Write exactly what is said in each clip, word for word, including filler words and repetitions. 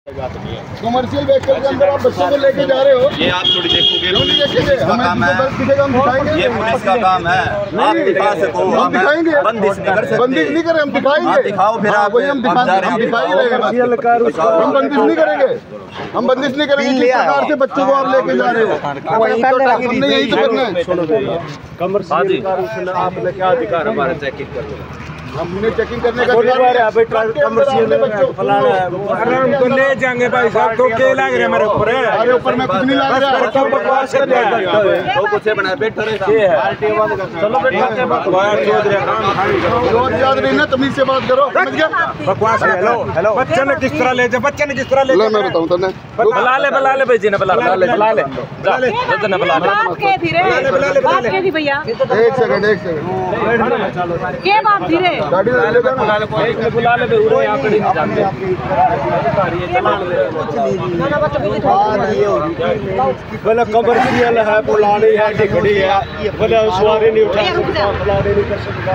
Commercial vehicle के अंदर आप बच्चों को लेके जा रहे हो, ये आप थोड़ी देखोगे, देखेंगे हमें काम है, हम दिखाएंगे, ये पुलिस का काम है, आप दिखा सको, हम दिखाएंगे, बंदिश नहीं कर सकते, बंदिश नहीं करें, हम दिखाएंगे, दिखाओ फिर आप, वही हम दिखा रहे हैं, दिखा ही रहे हैं, हम बंदिश नहीं करेंगे, हम बंदिश नहीं करेंगे। किस प्रकार से बच्चों को आप लेके जा रहे हो, हमने यही तो करना है। कमर्शियल आपने क्या अधिकार हमारे चेकिंग करने, हमने चेकिंग करने का हमको ले जाएंगे भाई साहब, तो क्या लग रहा है मेरे ऊपर? अरे ऊपर में कुछ नहीं लग रहा है, कब बकवास कर रहा है, तो कुछ बना बैठ रहे चलो रोज याद नहीं ना, तमीज से बात करो, समझ गया? बकवास हेलो हेलो बच्चे ने किस तरह ले जा, बच्चे ने किस तरह ले जा, मैं बताऊं तने, बुला ले बुला ले भाई जी ने बुला ले बुला ले बुला ले बुला ले बात के धीरे बात के दी भैया, एक सेकंड एक सेकंड के बात धीरे गाड़ी ले ले बुला ले बुला ले उरे यहां पे नहीं जानते बोले कमर्शियल है, पुलानी है, टिकड़ी है, बोले सवारी नहीं उठा सकता, पुलानी नहीं कर सकता,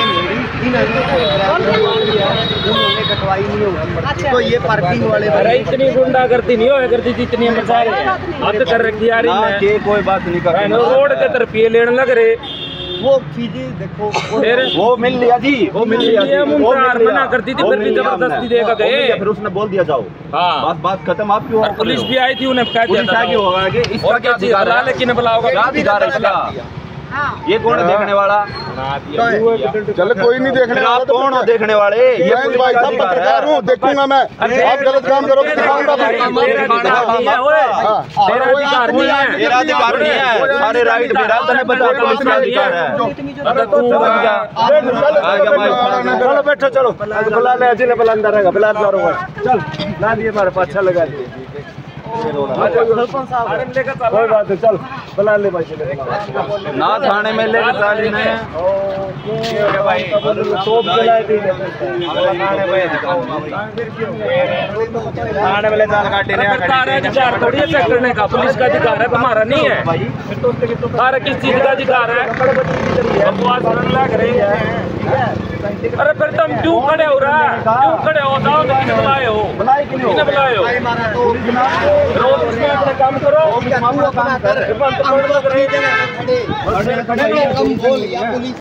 उन्होंने कटवाई नहीं होगी तो ये पार्किंग वाले, अरे इतनी गुंडागर्दी नहीं होया करती जितनी हम बता रहे हैं, हद कर रखी यार इनने, कोई बात नहीं कर रहे, रोड के तरफ ये लेने लग रहे, वो चीजें देखो वो मिल लिया जी, वो मिल लिया जी, मुमताज मना करती थी फिर भी जबरदस्ती देकर गए, फिर उसने बोल दिया जाओ, हाँ बात बात खत्म। आप क्यों, पुलिस भी आई थी, उन्हें कह दिया था कि होगा कि इसका क्या अधिकार है, लेकिन बुलाओगा क्या अधिकार है इसका, ये कौन है देखने वाला? चलो कोई नहीं देखने वाला, आप कौन हो देखने वाले? ये भाई साहब पत्रकार हूँ, देखूंगा मैं, आप गलत काम करोगे दिखाऊंगा, मेरा अधिकार नहीं है, सारे राइट मेरा, तने पता पुलिस का अधिकार है, चलो बैठो चलो बुला ले जिले बुला अंदर रहेगा बुला चल ला दिए हमारे पास, अच्छा लगा कोई बात है, चल बुला ले भाई ना, थाने में लेकर चाली में थाने में ले चाल काटे थोड़ी चेक करने का पुलिस का अधिकार है, तुम्हारा नहीं है, तुम्हारा किस चीज का अधिकार है? लग रही है, अरे फिर तुम क्यों खड़े हो रहा है, क्यों खड़े हो, बताओ तो किसने बुलाए हो, किसने बुलाए हो, रोज उसमें अपना काम करो,